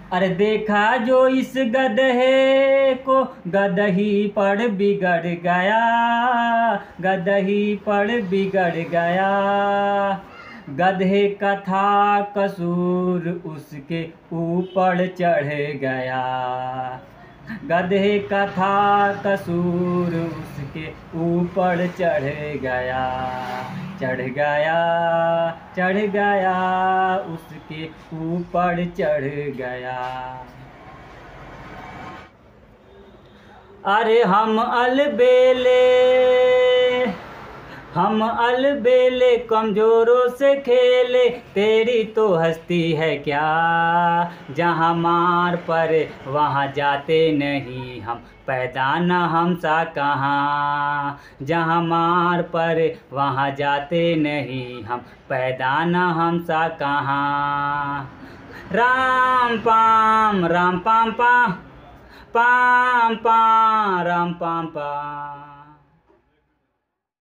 अरे देखा जो इस गधे को, गदही पर बिगड़ गया, गदही पर बिगड़ गया। गधे का था कसूर, उसके ऊपर चढ़ गया। गधे का था कसूर, उसके ऊपर चढ़ गया। चढ़ गया, चढ़ गया, उसके ऊपर चढ़ गया। अरे हम अलबेले कमजोरों से खेले, तेरी तो हस्ती है क्या। जहाँ मार पर वहाँ जाते नहीं हम, पैदा न हम सा कहाँ। जहाँ मार पर वहाँ जाते नहीं हम, पैदा न हम सा कहाँ। राम पाम राम पाम पाम, पाम पाम राम पाम पाम।